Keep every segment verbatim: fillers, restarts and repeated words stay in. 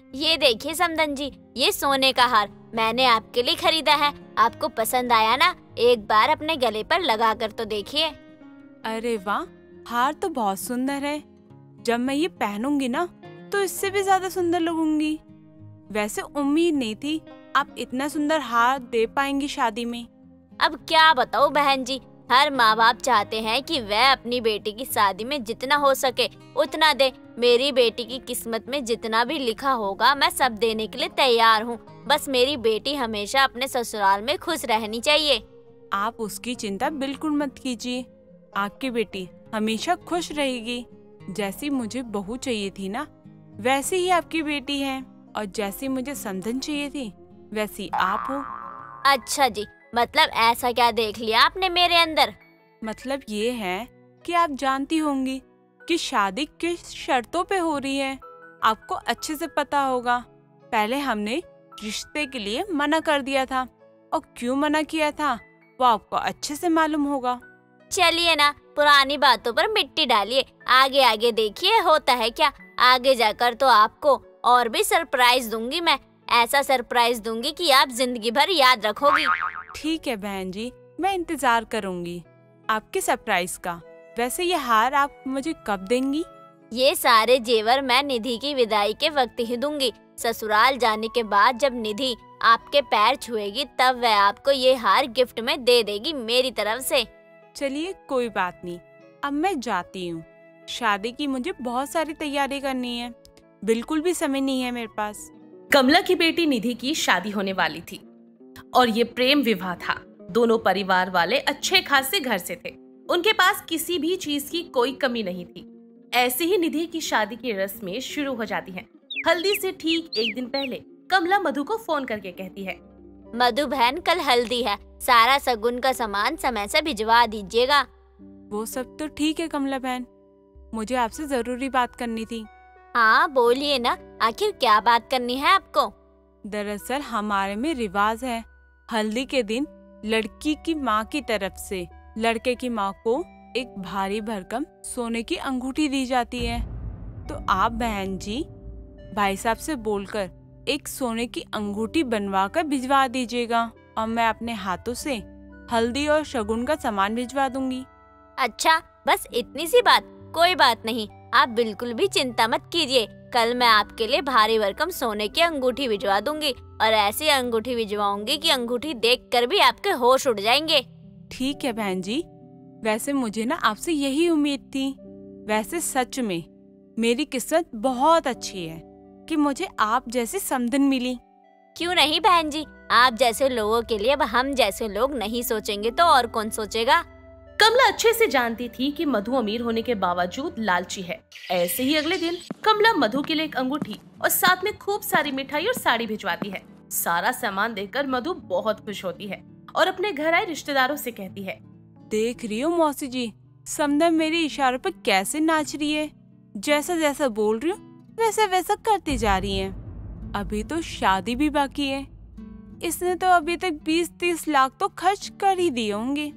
ये देखिए समधन जी, ये सोने का हार मैंने आपके लिए खरीदा है। आपको पसंद आया ना? एक बार अपने गले पर लगा कर तो देखिए। अरे वाह, हार तो बहुत सुंदर है। जब मैं ये पहनूंगी ना तो इससे भी ज्यादा सुंदर लगूंगी। वैसे उम्मीद नहीं थी आप इतना सुंदर हार दे पाएंगी शादी में। अब क्या बताऊं बहन जी, हर माँ बाप चाहते हैं कि वह अपनी बेटी की शादी में जितना हो सके उतना दे। मेरी बेटी की किस्मत में जितना भी लिखा होगा मैं सब देने के लिए तैयार हूँ। बस मेरी बेटी हमेशा अपने ससुराल में खुश रहनी चाहिए। आप उसकी चिंता बिल्कुल मत कीजिए, आपकी बेटी हमेशा खुश रहेगी। जैसी मुझे बहू चाहिए थी ना वैसी ही आपकी बेटी है, और जैसी मुझे समधन चाहिए थी वैसी आप हो। अच्छा जी, मतलब ऐसा क्या देख लिया आपने मेरे अंदर? मतलब ये है कि आप जानती होंगी कि शादी किस शर्तों पे हो रही है, आपको अच्छे से पता होगा। पहले हमने रिश्ते के लिए मना कर दिया था, और क्यों मना किया था वो आपको अच्छे से मालूम होगा। चलिए ना, पुरानी बातों पर मिट्टी डालिए, आगे आगे देखिए होता है क्या। आगे जाकर तो आपको और भी सरप्राइज दूंगी मैं, ऐसा सरप्राइज दूंगी कि आप जिंदगी भर याद रखोगी। ठीक है बहन जी, मैं इंतजार करूंगी आपके सरप्राइज का। वैसे ये हार आप मुझे कब देंगी? ये सारे जेवर मैं निधि की विदाई के वक्त ही दूंगी। ससुराल जाने के बाद जब निधि आपके पैर छुएगी तब वह आपको ये हार गिफ्ट में दे देगी मेरी तरफ से। चलिए कोई बात नहीं, अब मैं जाती हूँ। शादी की मुझे बहुत सारी तैयारी करनी है, बिल्कुल भी समय नहीं है मेरे पास। कमला की बेटी निधि की शादी होने वाली थी और ये प्रेम विवाह था। दोनों परिवार वाले अच्छे खासे घर से थे, उनके पास किसी भी चीज की कोई कमी नहीं थी। ऐसे ही निधि की शादी की रस्में शुरू हो जाती हैं। हल्दी से ठीक एक दिन पहले कमला मधु को फोन करके कहती है, मधु बहन कल हल्दी है, सारा सगुन का सामान समय से भिजवा दीजिएगा। वो सब तो ठीक है कमला बहन, मुझे आपसे जरूरी बात करनी थी। हाँ बोलिए ना, आखिर क्या बात करनी है आपको? दरअसल हमारे में रिवाज है, हल्दी के दिन लड़की की माँ की तरफ से लड़के की माँ को एक भारी भरकम सोने की अंगूठी दी जाती है। तो आप बहन जी भाई साहब से बोलकर एक सोने की अंगूठी बनवा कर भिजवा दीजिएगा, और मैं अपने हाथों से हल्दी और शगुन का सामान भिजवा दूंगी। अच्छा, बस इतनी सी बात? कोई बात नहीं, आप बिल्कुल भी चिंता मत कीजिए। कल मैं आपके लिए भारी भरकम सोने की अंगूठी भिजवा दूंगी, और ऐसी अंगूठी भिजवाऊंगी कि अंगूठी देखकर भी आपके होश उड़ जाएंगे। ठीक है बहन जी, वैसे मुझे ना आपसे यही उम्मीद थी। वैसे सच में मेरी किस्मत बहुत अच्छी है कि मुझे आप जैसी समधन मिली। क्यों नहीं बहन जी, आप जैसे लोगों के लिए अब हम जैसे लोग नहीं सोचेंगे तो और कौन सोचेगा। कमला अच्छे से जानती थी कि मधु अमीर होने के बावजूद लालची है। ऐसे ही अगले दिन कमला मधु के लिए एक अंगूठी और साथ में खूब सारी मिठाई और साड़ी भिजवाती है। सारा सामान देखकर मधु बहुत खुश होती है और अपने घर आए रिश्तेदारों से कहती है, देख रही हो मौसी जी, समधन मेरे इशारों पर कैसे नाच रही है। जैसा जैसा बोल रही हूँ वैसा वैसा करती जा रही है। अभी तो शादी भी बाकी है, इसने तो अभी तक बीस तीस लाख तो खर्च कर ही दिए होंगे।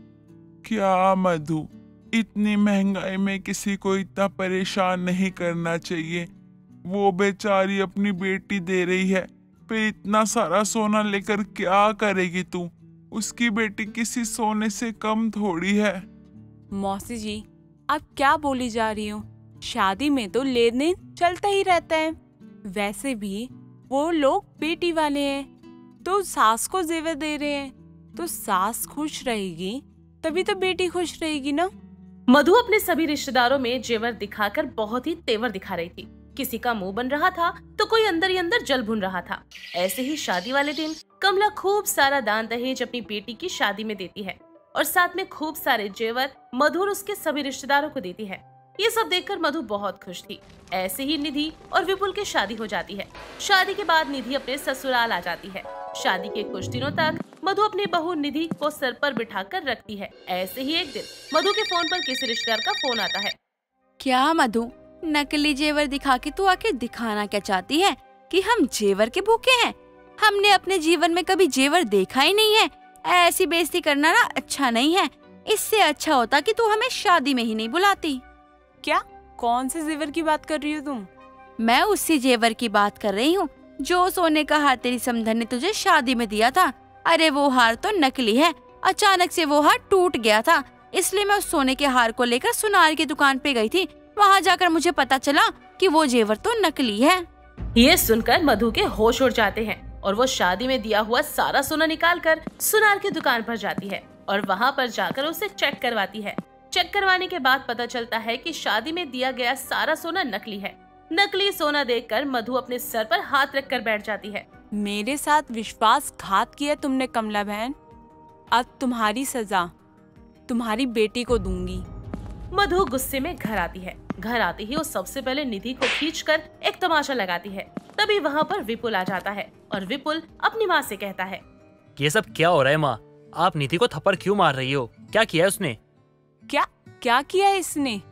क्या मधु, इतनी महंगाई में किसी को इतना परेशान नहीं करना चाहिए। वो बेचारी अपनी बेटी दे रही है, फिर इतना सारा सोना लेकर क्या करेगी तू? उसकी बेटी किसी सोने से कम थोड़ी है। मौसी जी आप क्या बोली जा रही हो, शादी में तो लेन देन चलता ही रहता है। वैसे भी वो लोग बेटी वाले हैं, तो सास को जेवर दे रहे हैं, तो सास खुश रहेगी तभी तो बेटी खुश रहेगी ना। मधु अपने सभी रिश्तेदारों में जेवर दिखाकर बहुत ही तेवर दिखा रही थी। किसी का मुंह बन रहा था तो कोई अंदर ही अंदर जल भुन रहा था। ऐसे ही शादी वाले दिन कमला खूब सारा दान दहेज अपनी बेटी की शादी में देती है और साथ में खूब सारे जेवर मधु और उसके सभी रिश्तेदारों को देती है। ये सब देखकर मधु बहुत खुश थी। ऐसे ही निधि और विपुल की शादी हो जाती है। शादी के बाद निधि अपने ससुराल आ जाती है। शादी के कुछ दिनों तक मधु अपनी बहू निधि को सर पर बिठाकर रखती है। ऐसे ही एक दिन मधु के फोन पर किसी रिश्तेदार का फोन आता है। क्या मधु, नकली जेवर दिखा के तू आके दिखाना क्या चाहती है कि हम जेवर के भूखे हैं? हमने अपने जीवन में कभी जेवर देखा ही नहीं है। ऐसी बेइज्जती करना ना अच्छा नहीं है। इससे अच्छा होता कि तू हमें शादी में ही नहीं बुलाती। क्या, कौन से जेवर की बात कर रही हो तुम? मैं उसी जेवर की बात कर रही हूँ जो सोने का हार तेरी समधन ने तुझे शादी में दिया था, अरे वो हार तो नकली है। अचानक से वो हार टूट गया था, इसलिए मैं उस सोने के हार को लेकर सुनार की दुकान पे गई थी। वहाँ जाकर मुझे पता चला कि वो जेवर तो नकली है। ये सुनकर मधु के होश उड़ जाते हैं और वो शादी में दिया हुआ सारा सोना निकाल कर सुनार की दुकान पर जाती है और वहाँ पर जाकर उसे चेक करवाती है। चेक करवाने के बाद पता चलता है कि शादी में दिया गया सारा सोना नकली है। नकली सोना देखकर मधु अपने सर पर हाथ रखकर बैठ जाती है। मेरे साथ विश्वासघात किया तुमने कमला बहन, अब तुम्हारी सजा तुम्हारी बेटी को दूंगी। मधु गुस्से में घर आती है। घर आते ही वो सबसे पहले निधि को खींचकर एक तमाशा लगाती है। तभी वहाँ पर विपुल आ जाता है और विपुल अपनी माँ से कहता है, ये सब क्या हो रहा है माँ? आप निधि को थप्पड़ क्यों मार रही हो? क्या किया है उसने? क्या क्या किया है इसने?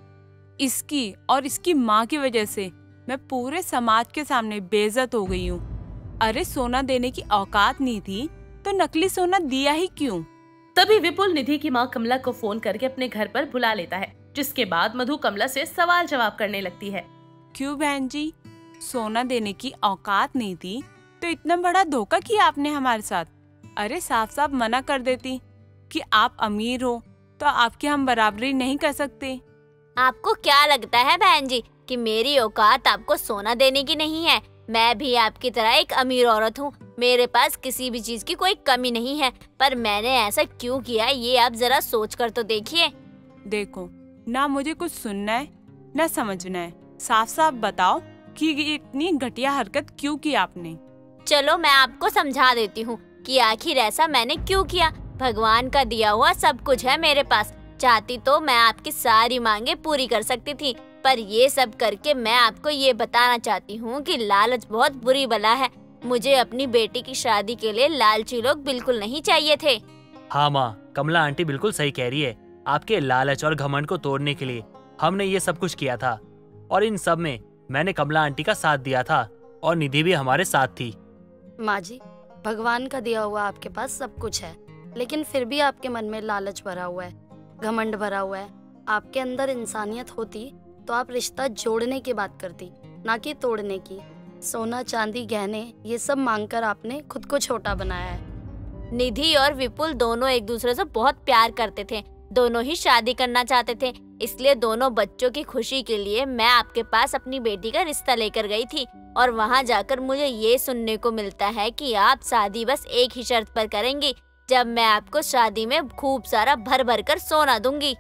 इसकी और इसकी माँ की वजह से मैं पूरे समाज के सामने बेइज्जत हो गई हूँ। अरे सोना देने की औकात नहीं थी तो नकली सोना दिया ही क्यों? तभी विपुल निधि की माँ कमला को फोन करके अपने घर पर बुला लेता है, जिसके बाद मधु कमला से सवाल जवाब करने लगती है। क्यों बहन जी, सोना देने की औकात नहीं थी तो इतना बड़ा धोखा किया आपने हमारे साथ? अरे साफ साफ मना कर देती कि आप अमीर हो तो आपकी हम बराबरी नहीं कर सकते। आपको क्या लगता है बहन जी कि मेरी औकात आपको सोना देने की नहीं है? मैं भी आपकी तरह एक अमीर औरत हूँ, मेरे पास किसी भी चीज की कोई कमी नहीं है, पर मैंने ऐसा क्यों किया ये आप जरा सोच कर तो देखिए। देखो, ना मुझे कुछ सुनना है ना समझना है, साफ साफ बताओ कि ये इतनी घटिया हरकत क्यों की आपने? चलो मैं आपको समझा देती हूँ कि आखिर ऐसा मैंने क्यों किया। भगवान का दिया हुआ सब कुछ है मेरे पास, चाहती तो मैं आपकी सारी मांगे पूरी कर सकती थी, पर ये सब करके मैं आपको ये बताना चाहती हूँ कि लालच बहुत बुरी बला है। मुझे अपनी बेटी की शादी के लिए लालची लोग बिल्कुल नहीं चाहिए थे। हाँ माँ, कमला आंटी बिल्कुल सही कह रही है। आपके लालच और घमंड को तोड़ने के लिए हमने ये सब कुछ किया था और इन सब में मैंने कमला आंटी का साथ दिया था और निधि भी हमारे साथ थी। माँ जी, भगवान का दिया हुआ आपके पास सब कुछ है, लेकिन फिर भी आपके मन में लालच भरा हुआ है, घमंड भरा हुआ है। आपके अंदर इंसानियत होती तो आप रिश्ता जोड़ने की बात करती, ना कि तोड़ने की। सोना चांदी गहने ये सब मांगकर आपने खुद को छोटा बनाया है। निधि और विपुल दोनों एक दूसरे से बहुत प्यार करते थे, दोनों ही शादी करना चाहते थे, इसलिए दोनों बच्चों की खुशी के लिए मैं आपके पास अपनी बेटी का रिश्ता लेकर गई थी और वहाँ जाकर मुझे ये सुनने को मिलता है कि आप शादी बस एक ही शर्त पर करेंगी, जब मैं आपको शादी में खूब सारा भर भर कर सोना दूंगी।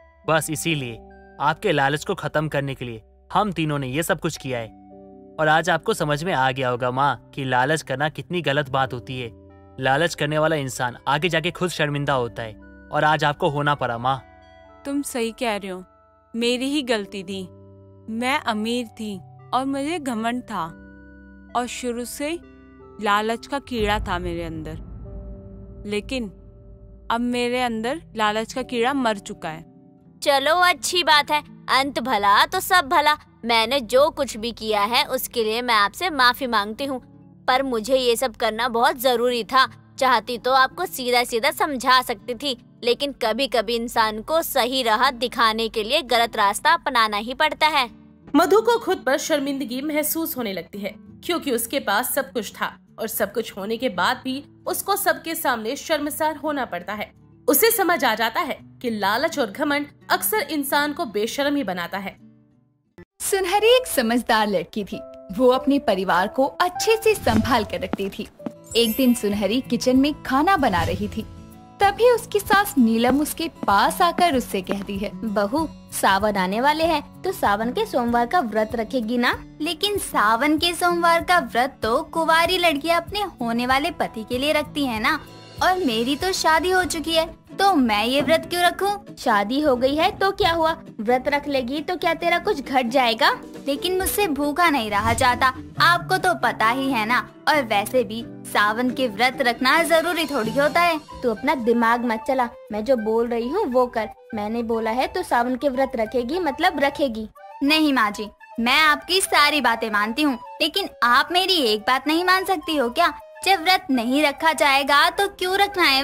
बस इसीलिए आपके लालच को खत्म करने के लिए हम तीनों ने ये सब कुछ किया है और आज आपको समझ में आ गया होगा माँ कि लालच करना कितनी गलत बात होती है। लालच करने वाला इंसान आगे जाके खुद शर्मिंदा होता है और आज आपको होना पड़ा माँ। तुम सही कह रहे हो, मेरी ही गलती थी। मैं अमीर थी और मुझे घमंड था और शुरू से लालच का कीड़ा था मेरे अंदर, लेकिन अब मेरे अंदर लालच का कीड़ा मर चुका है। चलो अच्छी बात है, अंत भला तो सब भला। मैंने जो कुछ भी किया है उसके लिए मैं आपसे माफी मांगती हूँ, पर मुझे ये सब करना बहुत जरूरी था। चाहती तो आपको सीधा सीधा समझा सकती थी, लेकिन कभी कभी इंसान को सही राह दिखाने के लिए गलत रास्ता अपनाना ही पड़ता है। मधु को खुद पर शर्मिंदगी महसूस होने लगती है, क्योंकि उसके पास सब कुछ था और सब कुछ होने के बाद भी उसको सबके सामने शर्मसार होना पड़ता है। उसे समझ आ जाता है कि लालच और घमंड अक्सर इंसान को बेशर्म ही बनाता है। सुनहरी एक समझदार लड़की थी। वो अपने परिवार को अच्छे से संभाल कर रखती थी। एक दिन सुनहरी किचन में खाना बना रही थी, तभी उसकी सास नीलम उसके पास आकर उससे कहती है, बहू सावन आने वाले हैं तो सावन के सोमवार का व्रत रखेगी ना? लेकिन सावन के सोमवार का व्रत तो कुंवारी लड़कियां अपने होने वाले पति के लिए रखती है ना, और मेरी तो शादी हो चुकी है, तो मैं ये व्रत क्यों रखूं? शादी हो गई है तो क्या हुआ, व्रत रख लेगी तो क्या तेरा कुछ घट जाएगा? लेकिन मुझसे भूखा नहीं रहा जाता, आपको तो पता ही है ना। और वैसे भी सावन के व्रत रखना जरूरी थोड़ी होता है। तू अपना दिमाग मत चला, मैं जो बोल रही हूँ वो कर। मैंने बोला है तो सावन के व्रत रखेगी मतलब रखेगी। नहीं माँ जी, मैं आपकी सारी बातें मानती हूँ, लेकिन आप मेरी एक बात नहीं मान सकती हो क्या? जब व्रत नहीं रखा जाएगा तो क्यों रखना है व्रत?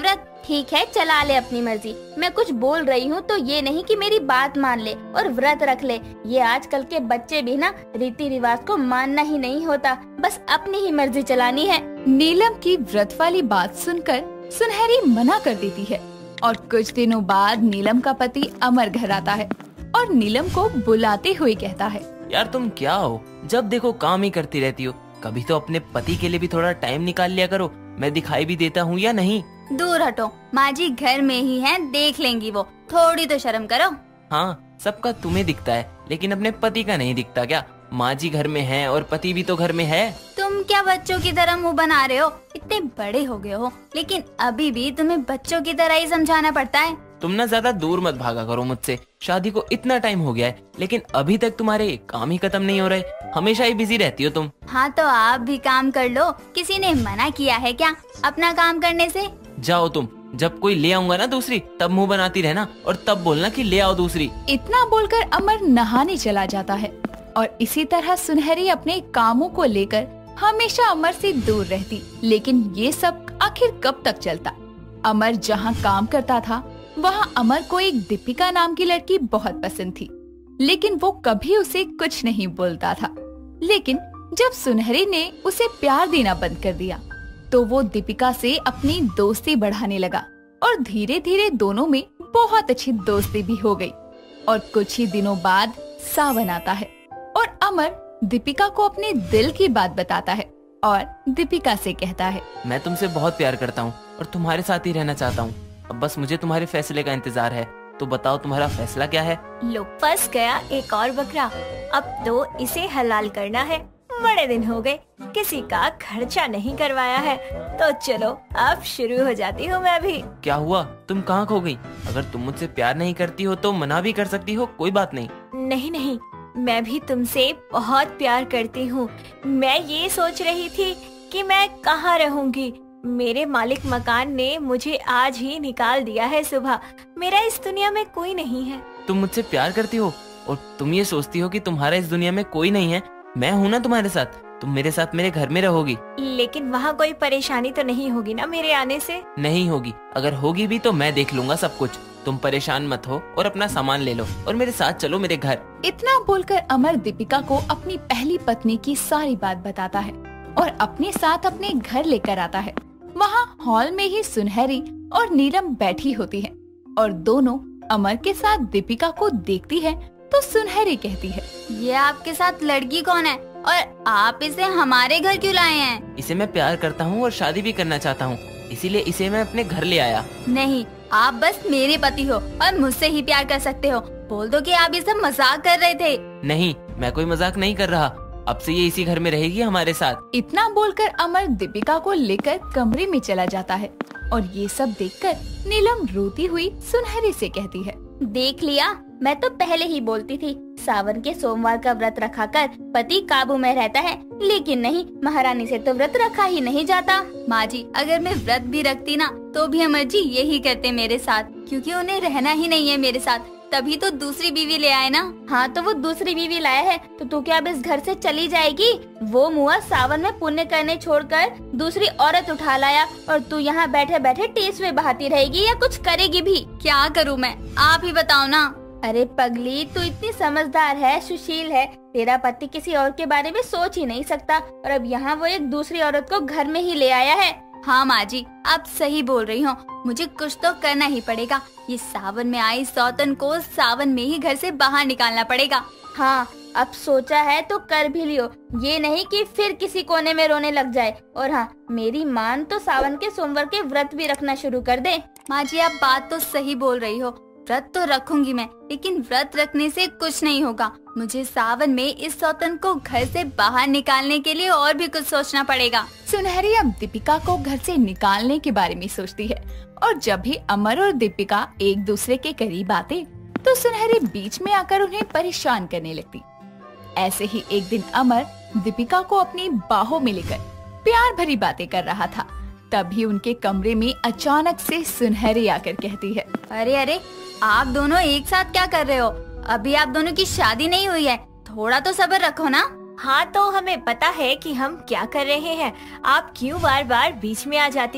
ठीक है, चला ले अपनी मर्जी। मैं कुछ बोल रही हूँ तो ये नहीं कि मेरी बात मान ले और व्रत रख ले। ये आजकल के बच्चे भी ना रीति रिवाज को मानना ही नहीं होता, बस अपनी ही मर्जी चलानी है। नीलम की व्रत वाली बात सुनकर सुनहरी मना कर देती है और कुछ दिनों बाद नीलम का पति अमर घर आता है और नीलम को बुलाते हुए कहता है, यार तुम क्या हो, जब देखो काम ही करती रहती हो। कभी तो अपने पति के लिए भी थोड़ा टाइम निकाल लिया करो। मैं दिखाई भी देता हूँ या नहीं? दूर हटो, माँ जी घर में ही हैं, देख लेंगी वो, थोड़ी तो शर्म करो। हाँ, सबका तुम्हें दिखता है लेकिन अपने पति का नहीं दिखता क्या? माँ जी घर में है और पति भी तो घर में है। तुम क्या बच्चों की तरह मुँह बना रहे हो? इतने बड़े हो गए हो लेकिन अभी भी तुम्हें बच्चों की तरह ही समझाना पड़ता है। तुम ना ज्यादा दूर मत भागा करो मुझसे। शादी को इतना टाइम हो गया है लेकिन अभी तक तुम्हारे काम ही खत्म नहीं हो रहे। हमेशा ही बिजी रहती हो तुम। हाँ तो आप भी काम कर लो, किसी ने मना किया है क्या अपना काम करने से? जाओ तुम, जब कोई ले आऊंगा ना दूसरी तब मुंह बनाती रहना और तब बोलना कि ले आओ दूसरी। इतना बोलकर अमर नहाने चला जाता है और इसी तरह सुनहरी अपने कामों को लेकर हमेशा अमर से दूर रहती। लेकिन ये सब आखिर कब तक चलता? अमर जहाँ काम करता था वहाँ अमर को एक दीपिका नाम की लड़की बहुत पसंद थी, लेकिन वो कभी उसे कुछ नहीं बोलता था। लेकिन जब सुनहरी ने उसे प्यार देना बंद कर दिया तो वो दीपिका से अपनी दोस्ती बढ़ाने लगा और धीरे धीरे दोनों में बहुत अच्छी दोस्ती भी हो गई। और कुछ ही दिनों बाद सावन आता है और अमर दीपिका को अपने दिल की बात बताता है और दीपिका से कहता है, मैं तुमसे बहुत प्यार करता हूँ और तुम्हारे साथ ही रहना चाहता हूँ। अब बस मुझे तुम्हारे फैसले का इंतजार है, तो बताओ तुम्हारा फैसला क्या है? लो, फंस गया एक और बकरा। अब तो इसे हलाल करना है। बड़े दिन हो गए किसी का खर्चा नहीं करवाया है, तो चलो अब शुरू हो जाती हूँ मैं भी। क्या हुआ, तुम कहाँ खो गई? अगर तुम मुझसे प्यार नहीं करती हो तो मना भी कर सकती हो, कोई बात नहीं। नहीं नहीं, मैं भी तुमसे बहुत प्यार करती हूँ। मैं ये सोच रही थी कि मैं कहाँ रहूँगी। मेरे मालिक मकान ने मुझे आज ही निकाल दिया है सुबह। मेरा इस दुनिया में कोई नहीं है। तुम मुझसे प्यार करती हो और तुम ये सोचती हो कि तुम्हारा इस दुनिया में कोई नहीं है। मैं हूँ ना तुम्हारे साथ, तुम मेरे साथ मेरे घर में रहोगी। लेकिन वहाँ कोई परेशानी तो नहीं होगी ना मेरे आने से? नहीं होगी, अगर होगी भी तो मैं देख लूंगा सब कुछ। तुम परेशान मत हो और अपना सामान ले लो और मेरे साथ चलो मेरे घर। इतना बोलकर अमर दीपिका को अपनी पहली पत्नी की सारी बात बताता है और अपने साथ अपने घर लेकर आता है। वहाँ हॉल में ही सुनहरी और नीलम बैठी होती हैं और दोनों अमर के साथ दीपिका को देखती है तो सुनहरी कहती है, ये आपके साथ लड़की कौन है और आप इसे हमारे घर क्यों लाए हैं? इसे मैं प्यार करता हूँ और शादी भी करना चाहता हूँ, इसीलिए इसे मैं अपने घर ले आया। नहीं, आप बस मेरे पति हो और मुझसे ही प्यार कर सकते हो। बोल दो कि आप ये सब मजाक कर रहे थे। नहीं, मैं कोई मजाक नहीं कर रहा। अब से ये इसी घर में रहेगी हमारे साथ। इतना बोलकर अमर दीपिका को लेकर कमरे में चला जाता है और ये सब देखकर नीलम रोती हुई सुनहरी से कहती है, देख लिया, मैं तो पहले ही बोलती थी सावन के सोमवार का व्रत रखा कर पति काबू में रहता है, लेकिन नहीं, महारानी से तो व्रत रखा ही नहीं जाता। माँ जी, अगर मैं व्रत भी रखती ना तो भी अमर जी यही करते मेरे साथ, क्योंकि उन्हें रहना ही नहीं है मेरे साथ, तभी तो दूसरी बीवी ले आए ना। हाँ तो वो दूसरी बीवी लाया है तो तू क्या अब इस घर से चली जाएगी? वो मुआ सावन में पुण्य करने छोड़कर दूसरी औरत उठा लाया और तू यहाँ बैठे बैठे टेसवे बहाती रहेगी या कुछ करेगी भी? क्या करूँ मैं, आप ही बताओ ना। अरे पगली, तू इतनी समझदार है, सुशील है, तेरा पति किसी और के बारे में सोच ही नहीं सकता और अब यहाँ वो एक दूसरी औरत को घर में ही ले आया है। हाँ माँ जी, आप सही बोल रही हो, मुझे कुछ तो करना ही पड़ेगा। ये सावन में आई सौतन को सावन में ही घर से बाहर निकालना पड़ेगा। हाँ, अब सोचा है तो कर भी लियो, ये नहीं कि फिर किसी कोने में रोने लग जाए। और हाँ, मेरी मान तो सावन के सोमवार के व्रत भी रखना शुरू कर दे। माँ जी, आप बात तो सही बोल रही हो, व्रत तो रखूंगी मैं, लेकिन व्रत रखने से कुछ नहीं होगा। मुझे सावन में इस सौतन को घर से बाहर निकालने के लिए और भी कुछ सोचना पड़ेगा। सुनहरी अब दीपिका को घर से निकालने के बारे में सोचती है और जब भी अमर और दीपिका एक दूसरे के करीब आते तो सुनहरी बीच में आकर उन्हें परेशान करने लगती। ऐसे ही एक दिन अमर दीपिका को अपनी बाहों में लेकर प्यार भरी बातें कर रहा था। तभी उनके कमरे में अचानक से सुनहरी आकर कहती है, अरे अरे, आप दोनों एक साथ क्या कर रहे हो? अभी आप दोनों की शादी नहीं हुई है, थोड़ा तो सब्र रखो ना। हाँ तो हमें पता है कि हम क्या कर रहे हैं, आप क्यों बार बार बीच में आ जाती हैं?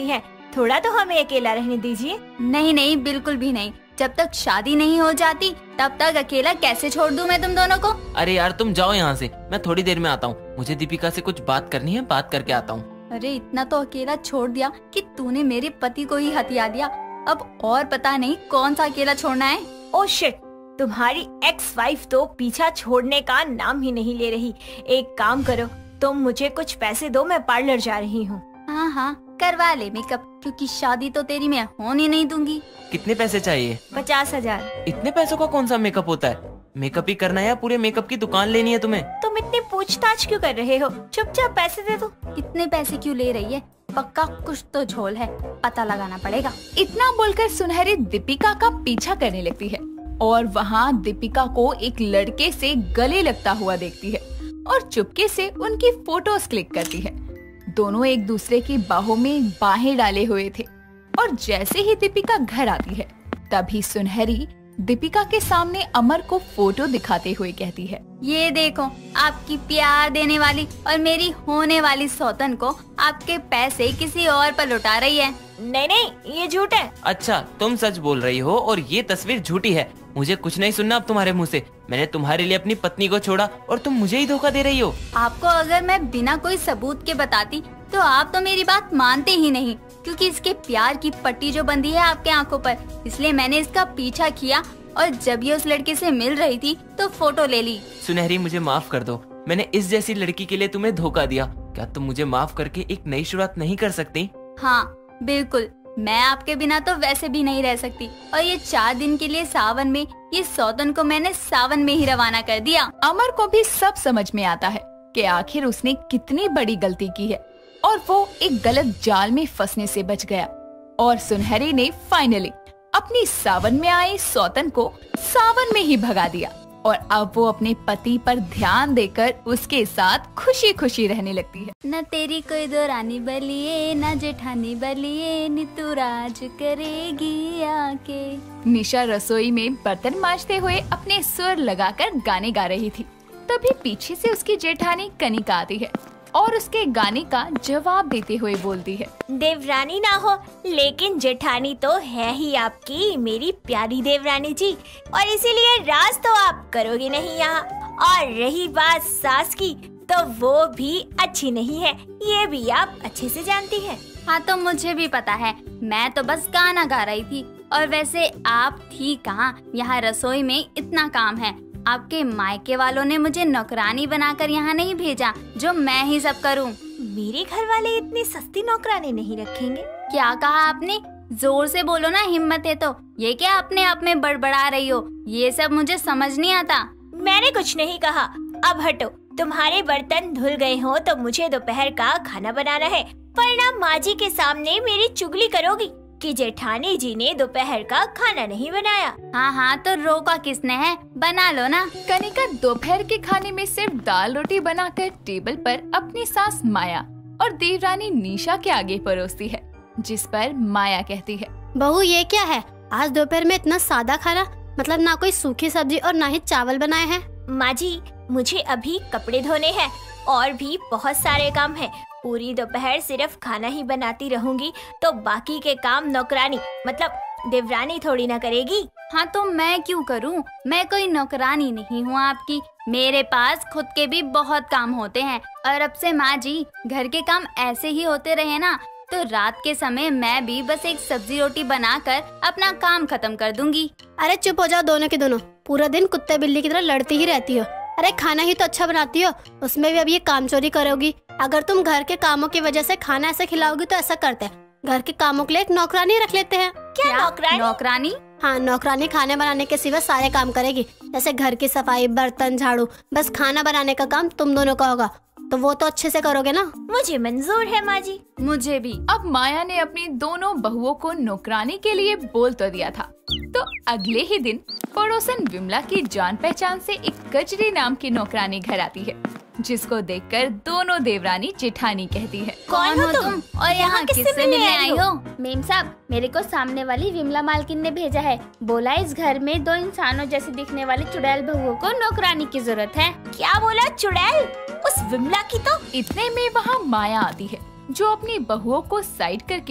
थोड़ा तो हमें अकेला रहने दीजिए। नहीं नहीं, बिल्कुल भी नहीं। जब तक शादी नहीं हो जाती तब तक अकेला कैसे छोड़ दूं मैं तुम दोनों को। अरे यार तुम जाओ यहाँ से, मैं थोड़ी देर में आता हूँ। मुझे दीपिका से कुछ बात करनी है, बात करके आता हूँ। अरे इतना तो अकेला छोड़ दिया कि तूने मेरे पति को ही हथिया दिया। अब और पता नहीं कौन सा अकेला छोड़ना है। ओ शिट, तुम्हारी एक्स वाइफ तो पीछा छोड़ने का नाम ही नहीं ले रही। एक काम करो, तुम मुझे कुछ पैसे दो, मैं पार्लर जा रही हूँ। हाँ हाँ, करवा ले मेकअप, क्योंकि शादी तो तेरी मैं होने नहीं दूंगी। कितने पैसे चाहिए? पचास हजार। इतने पैसों का कौन सा मेकअप होता है? मेकअप ही करना है या पूरे मेकअप की दुकान लेनी है तुम्हें? तुम इतनी पूछताछ क्यों कर रहे हो? चुपचाप पैसे दे दो। इतने पैसे क्यों ले रही है? पक्का कुछ तो झोल है, पता लगाना पड़ेगा। इतना बोलकर सुनहरी दीपिका का पीछा करने लगती है और वहाँ दीपिका को एक लड़के से गले लगता हुआ देखती है और चुपके से उनकी फोटोज क्लिक करती है। दोनों एक दूसरे की बाहों में बाहें डाले हुए थे और जैसे ही दीपिका घर आती है तभी सुनहरी दीपिका के सामने अमर को फोटो दिखाते हुए कहती है, ये देखो, आपकी प्यार देने वाली और मेरी होने वाली सौतन को आपके पैसे किसी और पर लुटा रही है। नहीं नहीं, ये झूठ है। अच्छा, तुम सच बोल रही हो और ये तस्वीर झूठी है। मुझे कुछ नहीं सुनना अब तुम्हारे मुँह से। मैंने तुम्हारे लिए अपनी पत्नी को छोड़ा और तुम मुझे ही धोखा दे रही हो। आपको अगर मैं बिना कोई सबूत के बताती तो आप तो मेरी बात मानते ही नहीं, क्योंकि इसके प्यार की पट्टी जो बंधी है आपके आंखों पर, इसलिए मैंने इसका पीछा किया और जब ये उस लड़के से मिल रही थी तो फोटो ले ली। सुनहरी, मुझे माफ कर दो। मैंने इस जैसी लड़की के लिए तुम्हें धोखा दिया। क्या तुम मुझे माफ करके एक नई शुरुआत नहीं कर सकती? हाँ बिल्कुल, मैं आपके बिना तो वैसे भी नहीं रह सकती। और ये चार दिन के लिए सावन में ये सौतन को मैंने सावन में ही रवाना कर दिया। अमर को भी सब समझ में आता है कि आखिर उसने कितनी बड़ी गलती की है और वो एक गलत जाल में फंसने से बच गया। और सुनहरी ने फाइनली अपनी सावन में आई सौतन को सावन में ही भगा दिया और अब वो अपने पति पर ध्यान देकर उसके साथ खुशी खुशी रहने लगती है। न तेरी कोई दो रानी बलिए, न जेठानी बलिए, नी तू राज करेगी आके। निशा रसोई में बर्तन मांजते हुए अपने सुर लगाकर गाने गा रही थी। तभी पीछे से उसकी जेठानी कनिका आती है और उसके गाने का जवाब देते हुए बोलती है, देवरानी ना हो लेकिन जेठानी तो है ही आपकी, मेरी प्यारी देवरानी जी, और इसीलिए राज तो आप करोगे नहीं यहाँ। और रही बात सास की, तो वो भी अच्छी नहीं है, ये भी आप अच्छे से जानती हैं। हाँ तो मुझे भी पता है, मैं तो बस गाना गा रही थी। और वैसे आप थी कहाँ, यहाँ रसोई में इतना काम है। आपके मायके वालों ने मुझे नौकरानी बनाकर यहाँ नहीं भेजा जो मैं ही सब करूँ। मेरे घर वाले इतनी सस्ती नौकरानी नहीं रखेंगे। क्या कहा आपने? जोर से बोलो ना, हिम्मत है तो। ये क्या अपने आप में बड़बड़ा रही हो? ये सब मुझे समझ नहीं आता। मैंने कुछ नहीं कहा, अब हटो। तुम्हारे बर्तन धुल गए हो तो मुझे दोपहर का खाना बनाना है, वरना माँ जी के सामने मेरी चुगली करोगी कि जेठानी जी ने दोपहर का खाना नहीं बनाया। हाँ हाँ, तो रोका किसने है, बना लो ना। कनिका दोपहर के खाने में सिर्फ दाल रोटी बनाकर टेबल पर अपनी सास माया और देवरानी निशा के आगे परोसती है, जिस पर माया कहती है, बहू ये क्या है, आज दोपहर में इतना सादा खाना, मतलब ना कोई सूखी सब्जी और ना ही चावल बनाए हैं। माँ जी, मुझे अभी कपड़े धोने हैं और भी बहुत सारे काम हैं। पूरी दोपहर सिर्फ खाना ही बनाती रहूंगी तो बाकी के काम नौकरानी मतलब देवरानी थोड़ी ना करेगी। हाँ तो मैं क्यों करूँ, मैं कोई नौकरानी नहीं हूँ आपकी। मेरे पास खुद के भी बहुत काम होते हैं और अब से माँ जी घर के काम ऐसे ही होते रहे ना तो रात के समय मैं भी बस एक सब्जी रोटी बनाकर अपना काम खत्म कर दूंगी। अरे चुप हो जाओ दोनों के दोनों, पूरा दिन कुत्ते बिल्ली की तरह लड़ती ही रहती हो। अरे खाना ही तो अच्छा बनाती हो, उसमें भी अब ये काम चोरी करोगी। अगर तुम घर के कामों की वजह से खाना ऐसे खिलाओगी तो ऐसा करते हैं, घर के कामों के लिए एक नौकरानी रख लेते हैं। क्या नौकरानी? नौकरानी? हाँ, नौकरानी खाने बनाने के सिवा सारे काम करेगी, जैसे घर की सफाई, बर्तन, झाड़ू। बस खाना बनाने का काम तुम दोनों का होगा, तो वो तो अच्छे से करोगे ना। मुझे मंजूर है माँ जी। मुझे भी। अब माया ने अपनी दोनों बहुओं को नौकरानी के लिए बोल तो दिया था, तो अगले ही दिन पड़ोसन विमला की जान पहचान से एक गजरी नाम की नौकरानी घर आती है, जिसको देखकर दोनों देवरानी जेठानी कहती है, कौन हो तुम और यहाँ किससे मिलने आई हो? मेम साहब, मेरे को सामने वाली विमला मालकिन ने भेजा है, बोला इस घर में दो इंसानों जैसी दिखने वाली चुड़ैल बहुओं को नौकरानी की जरूरत है। क्या बोला? चुड़ैल? उस विमला की तो। इतने में वहाँ माया आती है, जो अपनी बहुओं को साइड करके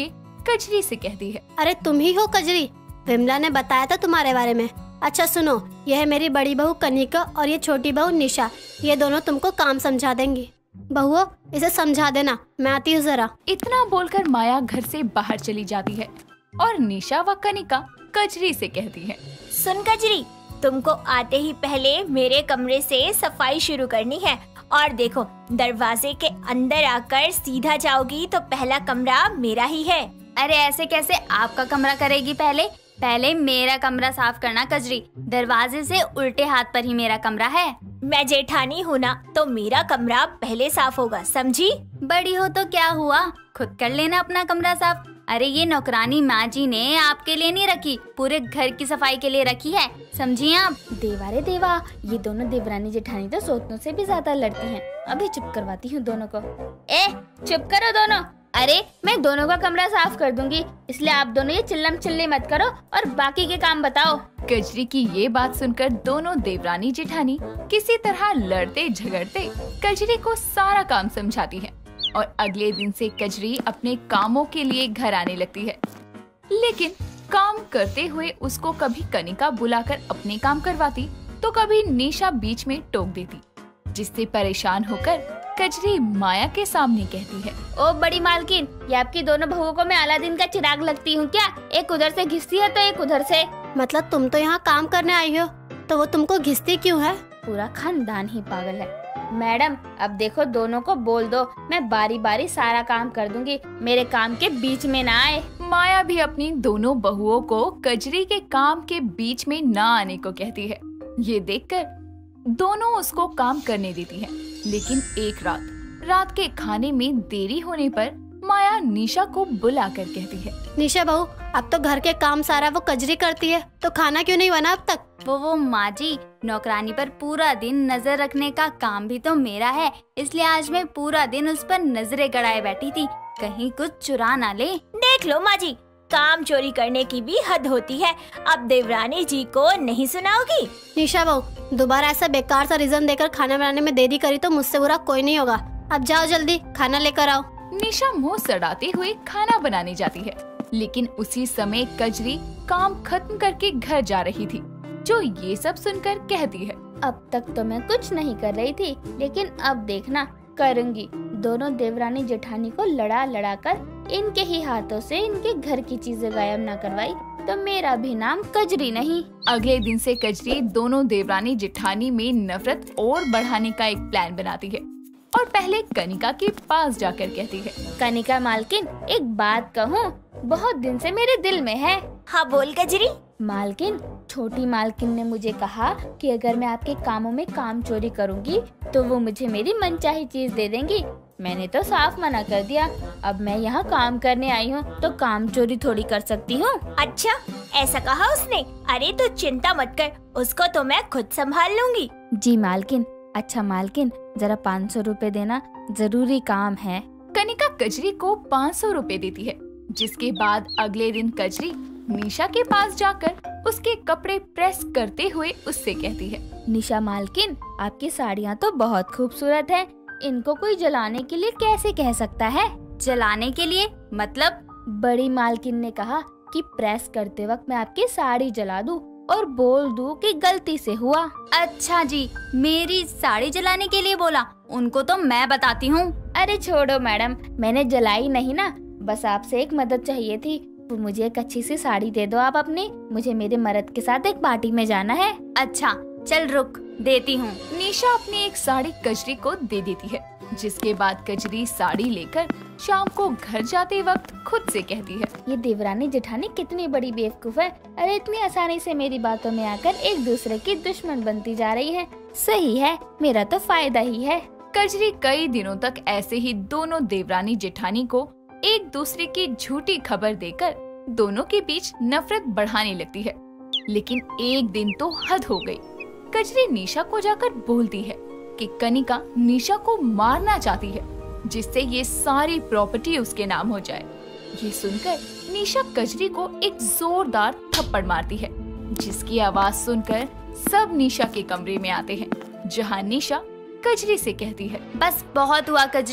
कजरी से कहती है, अरे तुम ही हो कजरी, विमला ने बताया था तुम्हारे बारे में। अच्छा सुनो, यह है मेरी बड़ी बहू कनिका और ये छोटी बहू निशा, ये दोनों तुमको काम समझा देंगी। बहुओं, इसे समझा देना, मैं आती हूँ जरा। इतना बोलकर माया घर से बाहर चली जाती है और निशा व कनिका कजरी से कहती है, सुन कजरी, तुमको आते ही पहले मेरे कमरे से सफाई शुरू करनी है। और देखो, दरवाजे के अंदर आकर सीधा जाओगी तो पहला कमरा मेरा ही है। अरे ऐसे कैसे, आपका कमरा करेगी पहले? पहले मेरा कमरा साफ करना कजरी, दरवाजे से उल्टे हाथ पर ही मेरा कमरा है। मैं जेठानी हूँ ना, तो मेरा कमरा पहले साफ होगा, समझी? बड़ी हो तो क्या हुआ, खुद कर लेना अपना कमरा साफ। अरे ये नौकरानी माँ जी ने आपके लिए नहीं रखी, पूरे घर की सफाई के लिए रखी है, समझी आप? देवा रे देवा, ये दोनों देवरानी जेठानी तो सोचने से भी ज्यादा लड़ती हैं। अभी चुप करवाती हूँ दोनों को। ए चुप करो दोनों। अरे मैं दोनों का कमरा साफ कर दूंगी, इसलिए आप दोनों ये चिल्लम चिल्ली मत करो और बाकी के काम बताओ। कजरी की ये बात सुनकर दोनों देवरानी जेठानी किसी तरह लड़ते झगड़ते कजरी को सारा काम समझाती है और अगले दिन से कजरी अपने कामों के लिए घर आने लगती है। लेकिन काम करते हुए उसको कभी कनिका बुलाकर अपने काम करवाती तो कभी निशा बीच में टोक देती, जिससे परेशान होकर कजरी माया के सामने कहती है, ओ बड़ी मालकिन, ये आपकी दोनों बहुओं को मैं अलादीन का चिराग लगती हूँ क्या? एक उधर से घिसती है तो एक उधर से। मतलब तुम तो यहाँ काम करने आई हो, तो वो तुमको घिसती क्यों है? पूरा खानदान ही पागल है। मैडम अब देखो, दोनों को बोल दो, मैं बारी बारी सारा काम कर दूंगी, मेरे काम के बीच में ना आए। माया भी अपनी दोनों बहुओं को कजरी के काम के बीच में ना आने को कहती है। ये देखकर दोनों उसको काम करने देती है। लेकिन एक रात रात के खाने में देरी होने पर माया निशा को बुलाकर कहती है, निशा बहू, अब तो घर के काम सारा वो कजरी करती है, तो खाना क्यों नहीं बना अब तक? वो वो माँ जी, नौकरानी पर पूरा दिन नजर रखने का काम भी तो मेरा है, इसलिए आज मैं पूरा दिन उस पर नजरें गड़ाए बैठी थी, कहीं कुछ चुरा ना ले। देख लो माँ जी, काम चोरी करने की भी हद होती है। अब देवरानी जी को नहीं सुनाओगी? निशा बहू, दोबारा ऐसा बेकार सा रीजन देकर खाना बनाने में देरी करी तो मुझसे बुरा कोई नहीं होगा। अब जाओ जल्दी खाना लेकर आओ। निशा मुंह सड़ाते हुए खाना बनाने जाती है, लेकिन उसी समय कजरी काम खत्म करके घर जा रही थी, जो ये सब सुनकर कहती है, अब तक तो मैं कुछ नहीं कर रही थी, लेकिन अब देखना करूंगी। दोनों देवरानी जेठानी को लड़ा लड़ा कर इनके ही हाथों से इनके घर की चीजें गायब न करवाई तो मेरा भी नाम कजरी नहीं। अगले दिन से कजरी दोनों देवरानी जेठानी में नफरत और बढ़ाने का एक प्लान बनाती है और पहले कनिका के पास जाकर कहती है, कनिका मालकिन, एक बात कहूँ, बहुत दिन से मेरे दिल में है। हाँ बोल कजरी। मालकिन, छोटी मालकिन ने मुझे कहा कि अगर मैं आपके कामों में काम चोरी करूँगी तो वो मुझे मेरी मनचाही चीज दे देंगी। मैंने तो साफ मना कर दिया। अब मैं यहाँ काम करने आई हूँ तो काम चोरी थोड़ी कर सकती हूँ। अच्छा, ऐसा कहा उसने? अरे तो चिंता मत कर, उसको तो मैं खुद संभाल लूंगी। जी मालकिन। अच्छा मालकिन, जरा पाँच सौ रूपए देना, जरूरी काम है। कनिका कजरी को पाँच सौ रूपए देती है, जिसके बाद अगले दिन कजरी निशा के पास जाकर उसके कपड़े प्रेस करते हुए उससे कहती है, निशा मालकिन, आपकी साड़ियाँ तो बहुत खूबसूरत हैं। इनको कोई जलाने के लिए कैसे कह सकता है? जलाने के लिए मतलब? बड़ी मालकिन ने कहा कि प्रेस करते वक्त मैं आपकी साड़ी जला दूं और बोल दूं कि गलती से हुआ। अच्छा जी, मेरी साड़ी जलाने के लिए बोला? उनको तो मैं बताती हूँ। अरे छोड़ो मैडम, मैंने जलाई नहीं ना, बस आपसे एक मदद चाहिए थी। तो मुझे एक अच्छी सी साड़ी दे दो आप अपनी, मुझे मेरे मर्द के साथ एक पार्टी में जाना है। अच्छा चल रुक, देती हूँ। निशा अपनी एक साड़ी कजरी को दे देती है, जिसके बाद कजरी साड़ी लेकर शाम को घर जाते वक्त खुद से कहती है, ये देवरानी जेठानी कितनी बड़ी बेवकूफ है। अरे इतनी आसानी से मेरी बातों में आकर एक दूसरे की दुश्मन बनती जा रही है। सही है, मेरा तो फायदा ही है। कजरी कई दिनों तक ऐसे ही दोनों देवरानी जेठानी को एक दूसरे की झूठी खबर देकर दोनों के बीच नफरत बढ़ाने लगती है। लेकिन एक दिन तो हद हो गई। कजरी निशा को जाकर बोलती है कि कनिका निशा को मारना चाहती है, जिससे ये सारी प्रॉपर्टी उसके नाम हो जाए। ये सुनकर निशा कजरी को एक जोरदार थप्पड़ मारती है, जिसकी आवाज सुनकर सब निशा के कमरे में आते हैं, जहाँ निशा कजरी से कहती है, बस बहुत हुआ कजरी,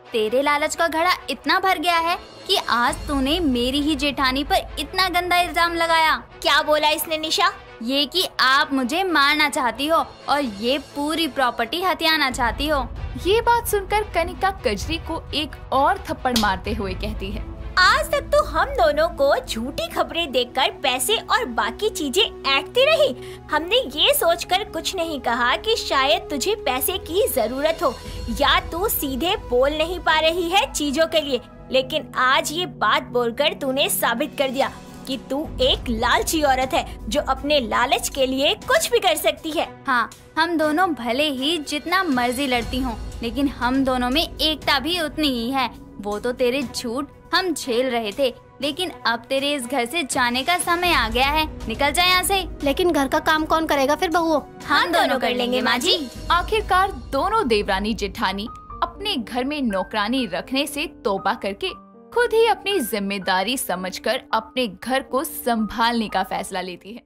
तेरे लालच का घड़ा इतना भर गया है कि आज तूने मेरी ही जेठानी पर इतना गंदा इल्जाम लगाया। क्या बोला इसने निशा? ये कि आप मुझे मारना चाहती हो और ये पूरी प्रॉपर्टी हथियाना चाहती हो। ये बात सुनकर कनिका कजरी को एक और थप्पड़ मारते हुए कहती है, आज तक तो हम दोनों को झूठी खबरें देकर पैसे और बाकी चीजें ऐंठती रही। हमने ये सोचकर कुछ नहीं कहा कि शायद तुझे पैसे की जरूरत हो या तू सीधे बोल नहीं पा रही है चीजों के लिए, लेकिन आज ये बात बोलकर तूने साबित कर दिया कि तू एक लालची औरत है जो अपने लालच के लिए कुछ भी कर सकती है। हाँ, हम दोनों भले ही जितना मर्जी लड़ती हों, लेकिन हम दोनों में एकता भी उतनी ही है। वो तो तेरे झूठ हम झेल रहे थे, लेकिन अब तेरे इस घर से जाने का समय आ गया है। निकल जा यहाँ से। लेकिन घर का काम कौन करेगा फिर बहुओं? हम दोनों कर लेंगे माँ जी। आखिरकार दोनों देवरानी जेठानी अपने घर में नौकरानी रखने से तौबा करके खुद ही अपनी जिम्मेदारी समझकर अपने घर को संभालने का फैसला लेती है।